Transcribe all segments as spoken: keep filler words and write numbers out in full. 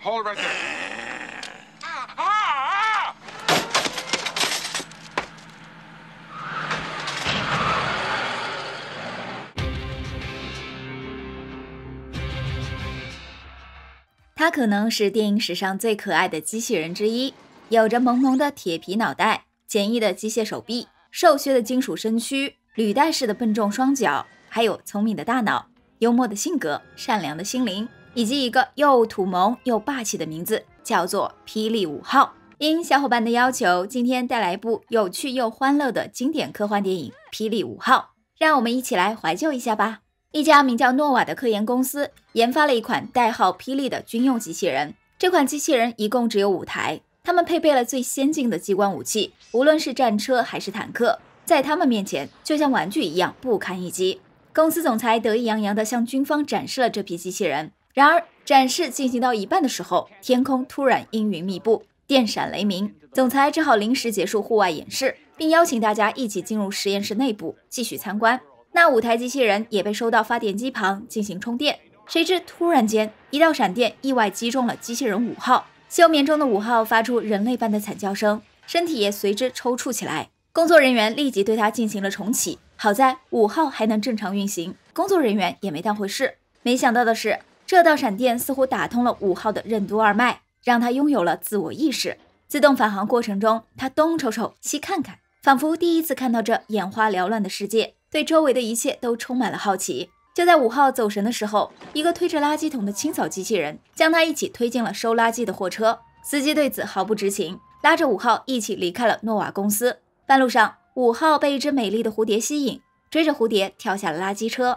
Hold it right there. Ah, ah, ah! 它可能是电影史上最可爱的机器人之一，有着萌萌的铁皮脑袋、简易的机械手臂、瘦削的金属身躯、履带式的笨重双脚，还有聪明的大脑、幽默的性格、善良的心灵，以及一个又土萌又霸气的名字，叫做霹雳五号。应小伙伴的要求，今天带来一部有趣又欢乐的经典科幻电影《霹雳五号》，让我们一起来怀旧一下吧。一家名叫诺瓦的科研公司研发了一款代号霹雳的军用机器人。这款机器人一共只有五台，它们配备了最先进的机关武器，无论是战车还是坦克，在他们面前就像玩具一样不堪一击。公司总裁得意洋洋地向军方展示了这批机器人。然而展示进行到一半的时候，天空突然阴云密布，电闪雷鸣，总裁只好临时结束户外演示，并邀请大家一起进入实验室内部继续参观。那五台机器人也被收到发电机旁进行充电，谁知突然间一道闪电意外击中了机器人五号，休眠中的五号发出人类般的惨叫声，身体也随之抽搐起来。工作人员立即对它进行了重启，好在五号还能正常运行，工作人员也没当回事。没想到的是，这道闪电似乎打通了五号的任督二脉，让他拥有了自我意识。自动返航过程中，他东瞅瞅西看看，仿佛第一次看到这眼花缭乱的世界，对周围的一切都充满了好奇。就在五号走神的时候，一个推着垃圾桶的清扫机器人将他一起推进了收垃圾的货车。司机对此毫不知情，拉着五号一起离开了诺瓦公司。半路上，五号被一只美丽的蝴蝶吸引，追着蝴蝶跳下了垃圾车。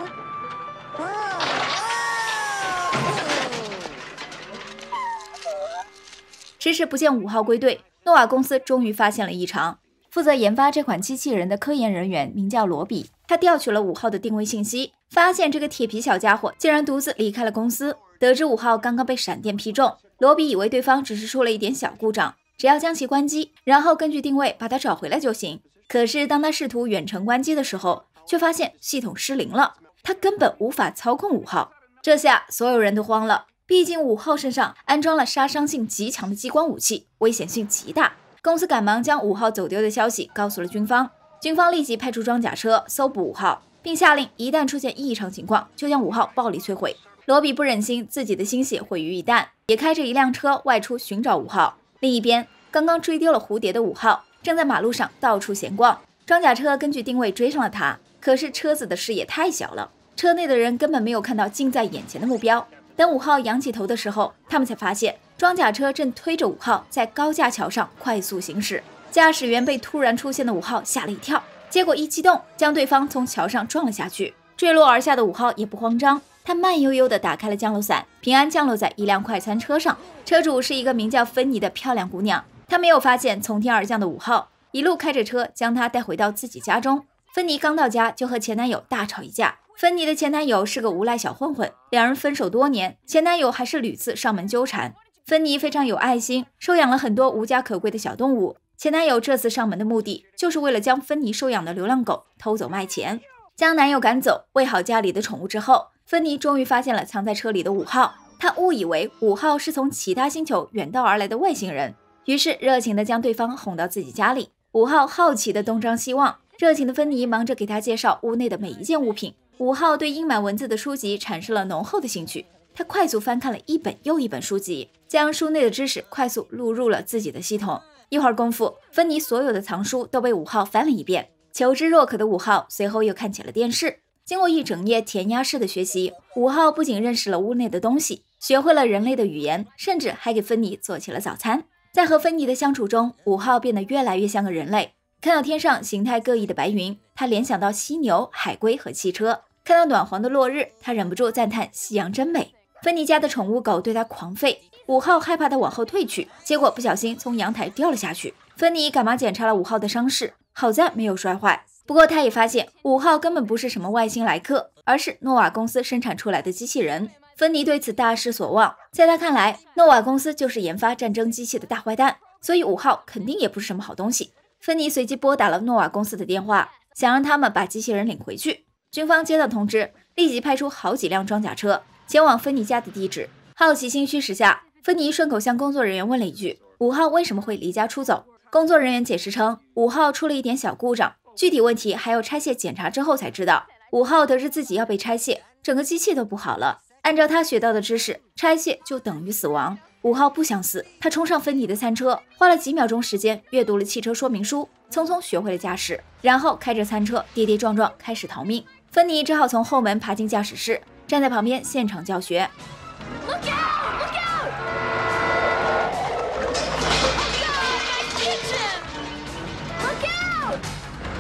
迟迟不见五号归队，诺瓦公司终于发现了异常。负责研发这款机器人的科研人员名叫罗比，他调取了五号的定位信息，发现这个铁皮小家伙竟然独自离开了公司。得知五号刚刚被闪电劈中，罗比以为对方只是出了一点小故障，只要将其关机，然后根据定位把它找回来就行。可是当他试图远程关机的时候，却发现系统失灵了，他根本无法操控五号。这下所有人都慌了，毕竟五号身上安装了杀伤性极强的激光武器，危险性极大。公司赶忙将五号走丢的消息告诉了军方，军方立即派出装甲车搜捕五号，并下令一旦出现异常情况就将五号暴力摧毁。罗比不忍心自己的心血毁于一旦，也开着一辆车外出寻找五号。另一边，刚刚追丢了蝴蝶的五号正在马路上到处闲逛，装甲车根据定位追上了他，可是车子的视野太小了，车内的人根本没有看到近在眼前的目标。等五号仰起头的时候，他们才发现装甲车正推着五号在高架桥上快速行驶。驾驶员被突然出现的五号吓了一跳，结果一激动将对方从桥上撞了下去。坠落而下的五号也不慌张，他慢悠悠地打开了降落伞，平安降落在一辆快餐车上。车主是一个名叫芬妮的漂亮姑娘，她没有发现从天而降的五号，一路开着车将她带回到自己家中。芬妮刚到家就和前男友大吵一架。芬妮的前男友是个无赖小混混，两人分手多年，前男友还是屡次上门纠缠。芬妮非常有爱心，收养了很多无家可归的小动物。前男友这次上门的目的，就是为了将芬妮收养的流浪狗偷走卖钱。将男友赶走，喂好家里的宠物之后，芬妮终于发现了藏在车里的五号。她误以为五号是从其他星球远道而来的外星人，于是热情地将对方哄到自己家里。五号好奇地东张西望，热情的芬妮忙着给他介绍屋内的每一件物品。五号对英满文字的书籍产生了浓厚的兴趣，他快速翻看了一本又一本书籍，将书内的知识快速录入了自己的系统。一会儿功夫，芬妮所有的藏书都被五号翻了一遍。求知若渴的五号随后又看起了电视。经过一整夜填鸭式的学习，五号不仅认识了屋内的东西，学会了人类的语言，甚至还给芬妮做起了早餐。在和芬妮的相处中，五号变得越来越像个人类。看到天上形态各异的白云，他联想到犀牛、海龟和汽车。看到暖黄的落日，他忍不住赞叹夕阳真美。芬妮家的宠物狗对他狂吠，五号害怕他往后退去，结果不小心从阳台掉了下去。芬妮赶忙检查了五号的伤势，好在没有摔坏。不过他也发现五号根本不是什么外星来客，而是诺瓦公司生产出来的机器人。芬妮对此大失所望，在他看来，诺瓦公司就是研发战争机器的大坏蛋，所以五号肯定也不是什么好东西。芬妮随即拨打了诺瓦公司的电话，想让他们把机器人领回去。军方接到通知，立即派出好几辆装甲车前往芬妮家的地址。好奇心驱使下， 芬妮顺口向工作人员问了一句：“五号为什么会离家出走？”工作人员解释称，五号出了一点小故障，具体问题还要拆卸检查之后才知道。五号得知自己要被拆卸，整个机器都不好了。按照他学到的知识，拆卸就等于死亡。五号不想死，他冲上芬妮的餐车，花了几秒钟时间阅读了汽车说明书，匆匆学会了驾驶，然后开着餐车跌跌撞撞开始逃命。芬妮只好从后门爬进驾驶室，站在旁边现场教学。Look out! Look out! Look out!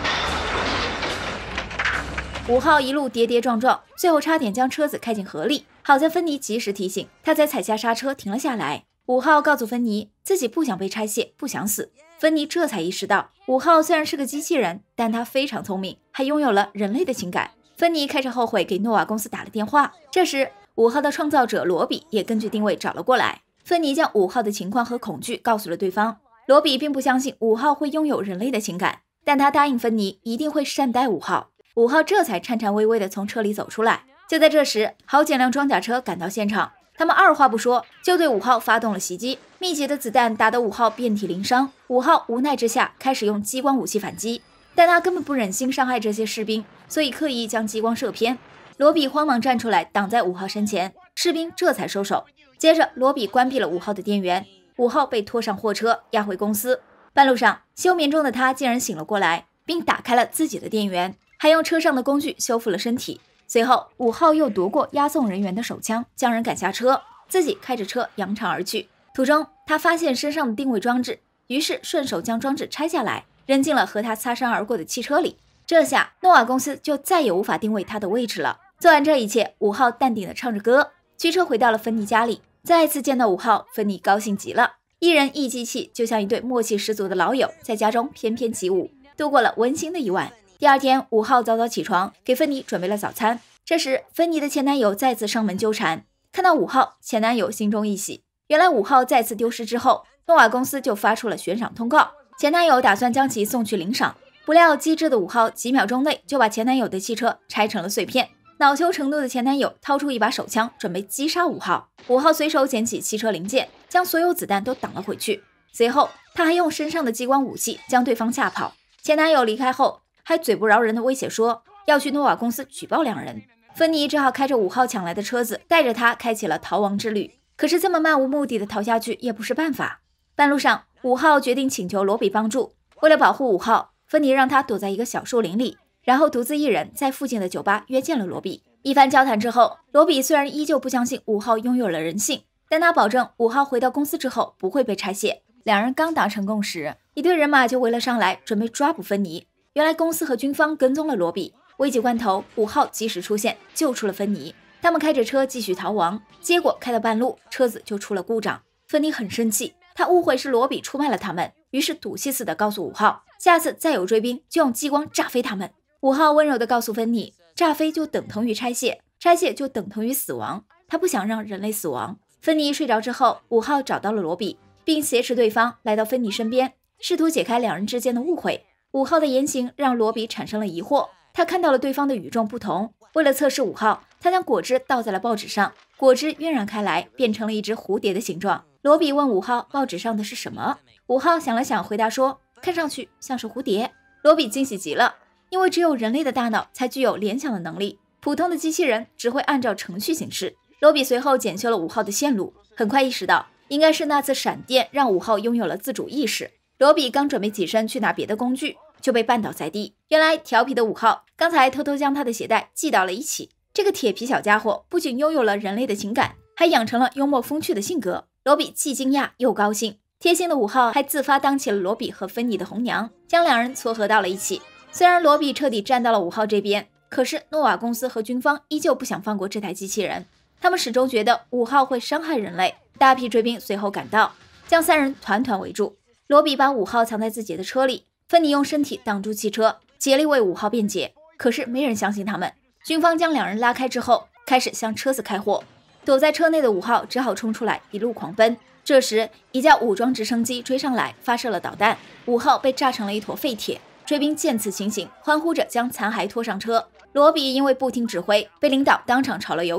五号一路跌跌撞撞，最后差点将车子开进河里。好在芬妮及时提醒，他才踩下刹车停了下来。五号告诉芬妮，自己不想被拆卸，不想死。芬妮这才意识到，五号虽然是个机器人，但他非常聪明，还拥有了人类的情感。芬妮开始后悔给诺瓦公司打了电话。这时，五号的创造者罗比也根据定位找了过来。芬妮将五号的情况和恐惧告诉了对方。罗比并不相信五号会拥有人类的情感，但他答应芬妮一定会善待五号。五号这才颤颤巍巍地从车里走出来。就在这时，好几辆装甲车赶到现场，他们二话不说就对五号发动了袭击。密集的子弹打得五号遍体鳞伤，五号无奈之下开始用激光武器反击，但他根本不忍心伤害这些士兵，所以刻意将激光射偏。罗比慌忙站出来挡在五号身前，士兵这才收手。接着罗比关闭了五号的电源，五号被拖上货车押回公司。半路上休眠中的他竟然醒了过来，并打开了自己的电源，还用车上的工具修复了身体。随后五号又夺过押送人员的手枪，将人赶下车，自己开着车扬长而去。途中他发现身上的定位装置，于是顺手将装置拆下来扔进了和他擦身而过的汽车里。这下诺瓦公司就再也无法定位他的位置了。做完这一切，五号淡定地唱着歌，驱车回到了芬妮家里。再次见到五号，芬妮高兴极了，一人一机器就像一对默契十足的老友，在家中翩翩起舞，度过了温馨的一晚。第二天，五号早早起床，给芬妮准备了早餐。这时芬妮的前男友再次上门纠缠，看到五号，前男友心中一喜。原来五号再次丢失之后，诺瓦公司就发出了悬赏通告，前男友打算将其送去领赏。不料机智的五号几秒钟内就把前男友的汽车拆成了碎片。恼羞成怒的前男友掏出一把手枪，准备击杀五号。五号随手捡起汽车零件，将所有子弹都挡了回去。随后他还用身上的激光武器将对方吓跑。前男友离开后还嘴不饶人的威胁说要去诺瓦公司举报两人。芬妮只好开着五号抢来的车子，带着他开启了逃亡之旅。可是这么漫无目的的逃下去也不是办法。半路上，五号决定请求罗比帮助。为了保护五号，芬妮让他躲在一个小树林里，然后独自一人在附近的酒吧约见了罗比。一番交谈之后，罗比虽然依旧不相信五号拥有了人性，但他保证五号回到公司之后不会被拆卸。两人刚达成共识，一队人马就围了上来，准备抓捕芬妮。原来公司和军方跟踪了罗比，危急关头，五号及时出现，救出了芬妮。他们开着车继续逃亡，结果开到半路，车子就出了故障。芬妮很生气，她误会是罗比出卖了他们，于是赌气似的告诉五号，下次再有追兵就用激光炸飞他们。五号温柔地告诉芬妮，炸飞就等同于拆卸，拆卸就等同于死亡，他不想让人类死亡。芬妮睡着之后，五号找到了罗比，并挟持对方来到芬妮身边，试图解开两人之间的误会。五号的言行让罗比产生了疑惑，他看到了对方的与众不同。为了测试五号，他将果汁倒在了报纸上，果汁晕染开来，变成了一只蝴蝶的形状。罗比问五号报纸上的是什么，五号想了想回答说，看上去像是蝴蝶。罗比惊喜极了，因为只有人类的大脑才具有联想的能力，普通的机器人只会按照程序行事。罗比随后检修了五号的线路，很快意识到应该是那次闪电让五号拥有了自主意识。罗比刚准备起身去拿别的工具，就被绊倒在地。原来调皮的五号刚才偷偷将他的鞋带系到了一起。这个铁皮小家伙不仅拥有了人类的情感，还养成了幽默风趣的性格。罗比既惊讶又高兴，贴心的五号还自发当起了罗比和芬妮的红娘，将两人撮合到了一起。虽然罗比彻底站到了五号这边，可是诺瓦公司和军方依旧不想放过这台机器人，他们始终觉得五号会伤害人类。大批追兵随后赶到，将三人团团围住。罗比把五号藏在自己的车里，芬妮用身体挡住汽车，竭力为五号辩解，可是没人相信他们。军方将两人拉开之后，开始向车子开火。躲在车内的五号只好冲出来，一路狂奔。这时一架武装直升机追上来，发射了导弹，五号被炸成了一坨废铁。追兵见此情形，欢呼着将残骸拖上车。罗比因为不听指挥，被领导当场炒了鱿鱼。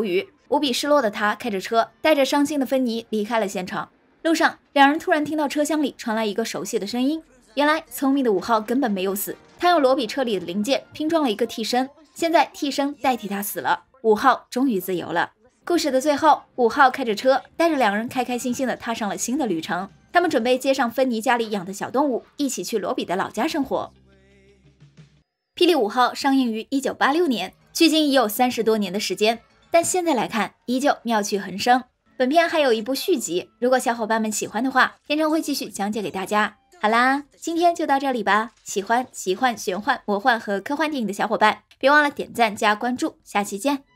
无比失落的他开着车，带着伤心的芬妮离开了现场。路上，两人突然听到车厢里传来一个熟悉的声音。原来，聪明的五号根本没有死，他用罗比车里的零件拼装了一个替身，现在替身代替他死了，五号终于自由了。故事的最后，五号开着车，带着两人开开心心的踏上了新的旅程。他们准备接上芬妮家里养的小动物，一起去罗比的老家生活。霹雳五号上映于一九八六年，距今已有三十多年的时间，但现在来看依旧妙趣横生。本片还有一部续集，如果小伙伴们喜欢的话，天成会继续讲解给大家。好啦，今天就到这里吧。喜欢奇幻、玄幻、魔幻和科幻电影的小伙伴，别忘了点赞加关注，下期见。